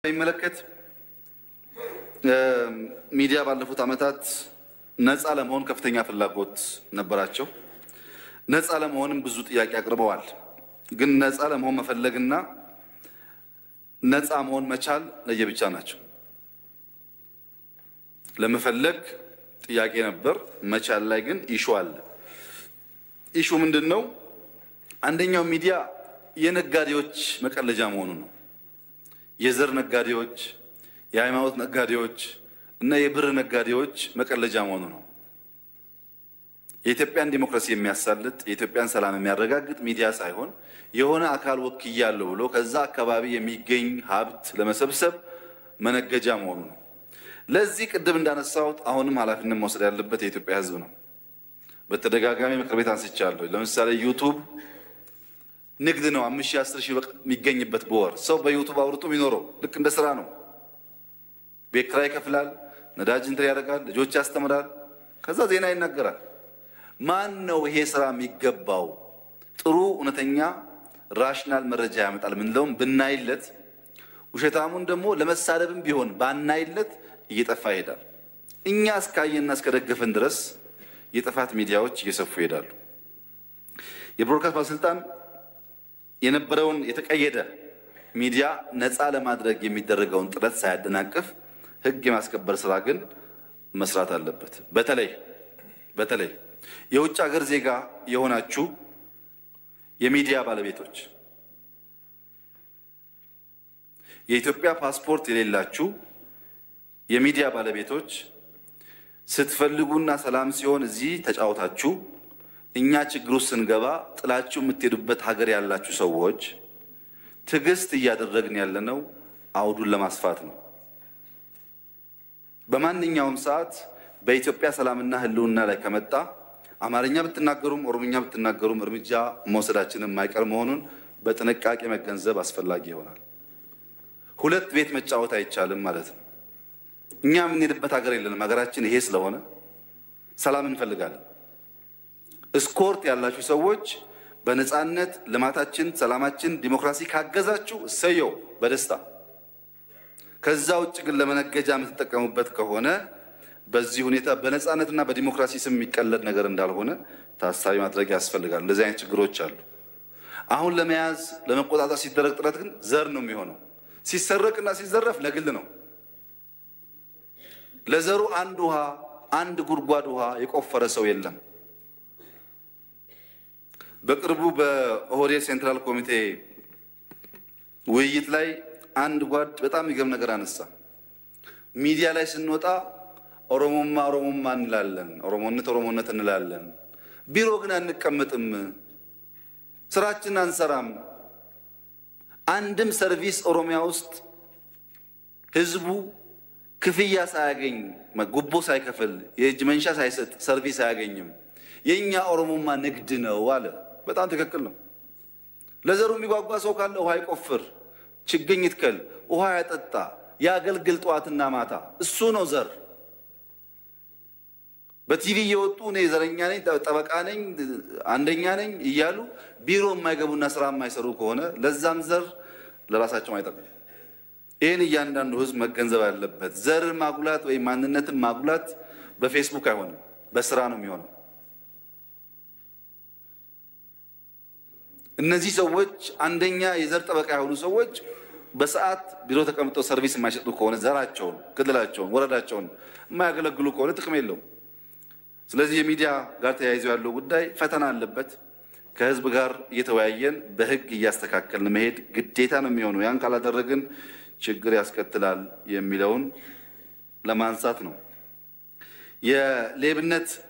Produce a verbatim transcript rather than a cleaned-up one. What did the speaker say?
ይመለከት ሚዲያ ባለፉት አመታት ነፃ ለመሆን ከፍተኛ ፍላጎት ነበራቸው። ነፃ ለመሆንም ብዙ ጥያቄ አቅርበዋል። ግን ነፃ ለመሆን መፈለግና ነፃ መሆን መቻል ለየብቻ ናቸው። ለመፈለግ ጥያቄ ነበር፣ መቻል ላይ ግን ኢሹ አለ። ኢሹ ምንድነው? አንደኛው ሚዲያ የነጋዴዎች መቀለጃ መሆኑ ነው። የዘር ነጋዴዎች፣ የሃይማኖት ነጋዴዎች እና የብር ነጋዴዎች መቀለጃ መሆኑ ነው። የኢትዮጵያን ዲሞክራሲ የሚያሳልጥ የኢትዮጵያን ሰላም የሚያረጋግጥ ሚዲያ ሳይሆን የሆነ አካል ወክያለሁ ብሎ ከዛ አካባቢ የሚገኝ ሀብት ለመሰብሰብ መነገጃ መሆኑ ነው። ለዚህ ቅድም እንዳነሳሁት አሁንም ኃላፊነት መውሰድ ያለበት የኢትዮጵያ ሕዝብ ነው። በተደጋጋሚ ምክር ቤት አንስቻለሁ። ለምሳሌ ዩቲዩብ ንግድ ነው። አምስት ሺህ አስር ሺህ የሚገኝበት በወር ሰው በዩቲዩብ አውርቶ የሚኖረው ልክ እንደ ስራ ነው። ቤት ኪራይ ይከፍላል፣ ነዳጅ እንትን ያደርጋል፣ ልጆች ያስተምራል፣ ከዛ ዜና ይናገራል። ማን ነው ይሄ ስራ የሚገባው? ጥሩ እውነተኛ ራሽናል መረጃ ያመጣል ምንለውም ብናይለት፣ ውሸታሙን ደግሞ ለመሳደብም ቢሆን ባናይለት እየጠፋ ይሄዳል። እኛ እስካየና እስከደገፈን ድረስ የጥፋት ሚዲያዎች እየሰፉ ይሄዳሉ። የብሮድካስት ባለስልጣን የነበረውን የተቀየደ ሚዲያ ነፃ ለማድረግ የሚደረገውን ጥረት ሳያደናቅፍ ህግ የማስከበር ስራ ግን መስራት አለበት። በተለይ በተለይ የውጭ ሀገር ዜጋ የሆናችሁ የሚዲያ ባለቤቶች፣ የኢትዮጵያ ፓስፖርት የሌላችሁ የሚዲያ ባለቤቶች ስትፈልጉና ሰላም ሲሆን እዚህ ተጫውታችሁ እኛ ችግሩ ስንገባ ጥላችሁ የምትሄዱበት ሀገር ያላችሁ ሰዎች ትግስት እያደረግን ያለነው አውዱን ለማስፋት ነው። በማንኛውም ሰዓት በኢትዮጵያ ሰላምና ህልውና ላይ ከመጣ አማርኛ ብትናገሩም ኦሮሞኛ ብትናገሩም እርምጃ መውሰዳችንን የማይቀር መሆኑን በጥንቃቄ መገንዘብ አስፈላጊ ይሆናል። ሁለት ቤት መጫወት አይቻልም ማለት ነው። እኛ የምንሄድበት ሀገር የለንም። ሀገራችን ይሄ ስለሆነ ሰላም እንፈልጋለን። እስኮርት ያላችሁ ሰዎች በነፃነት ልማታችን፣ ሰላማችን፣ ዲሞክራሲ ካገዛችሁ እሰየው በደስታ። ከዛ ውጭ ግን ለመነገጃ የምትጠቀሙበት ከሆነ በዚህ ሁኔታ በነፃነትና በዲሞክራሲ ስም የሚቀለድ ነገር እንዳልሆነ ታሳቢ ማድረግ ያስፈልጋል። እንደዚህ አይነት ችግሮች አሉ። አሁን ለመያዝ ለመቆጣጠር ሲደረግ ጥረት ግን ዘር ነው የሚሆነው። ሲሰረቅና ሲዘረፍ ለግል ነው። ለዘሩ አንድ ውሃ አንድ ጉድጓድ ውሃ የቆፈረ ሰው የለም። በቅርቡ በኦህዴድ ሴንትራል ኮሚቴ ውይይት ላይ አንድ ጓድ በጣም የሚገርም ነገር አነሳ። ሚዲያ ላይ ስንወጣ ኦሮሞማ ኦሮሞማ እንላለን፣ ኦሮሞነት ኦሮሞነት እንላለን፣ ቢሮ ግን አንቀመጥም፣ ስራችን አንሰራም። አንድም ሰርቪስ ኦሮሚያ ውስጥ ህዝቡ ክፍያ ሳያገኝ ጉቦ ሳይከፍል የእጅ መንሻ ሳይሰጥ ሰርቪስ አያገኝም። የኛ ኦሮሞማ ንግድ ነው አለ። በጣም ትክክል ነው። ለዘሩ የሚጓጓ ሰው ካለ ውሃ ይቆፍር፣ ችግኝ ይትከል፣ ውሃ ያጠጣ፣ ያገልግል ጠዋትና ማታ። እሱ ነው ዘር። በቲቪ እየወጡ እኔ ዘረኛ ነኝ፣ ጠበቃ ነኝ፣ አንደኛ ነኝ እያሉ ቢሮ የማይገቡና ስራ የማይሰሩ ከሆነ ለዛም ዘር ለራሳቸው አይጠቅም። ይሄን እያንዳንዱ ህዝብ መገንዘብ ያለበት። ዘር ማጉላት ወይ ማንነትን ማጉላት በፌስቡክ አይሆንም፣ በስራ ነው የሚሆነው። እነዚህ ሰዎች አንደኛ የዘር ጠበቃ የሆኑ ሰዎች በሰዓት ቢሮ ተቀምጠው ሰርቪስ የማይሰጡ ከሆነ ዘራቸውን፣ ክልላቸውን፣ ወረዳቸውን የማያገለግሉ ከሆነ ጥቅም የለውም። ስለዚህ የሚዲያ ጋር ተያይዞ ያለው ጉዳይ ፈተና አለበት። ከህዝብ ጋር እየተወያየን በህግ እያስተካከልን መሄድ ግዴታ ነው የሚሆነው። ያን ካላደረግን ችግር ያስከትላል የሚለውን ለማንሳት ነው። የሌብነት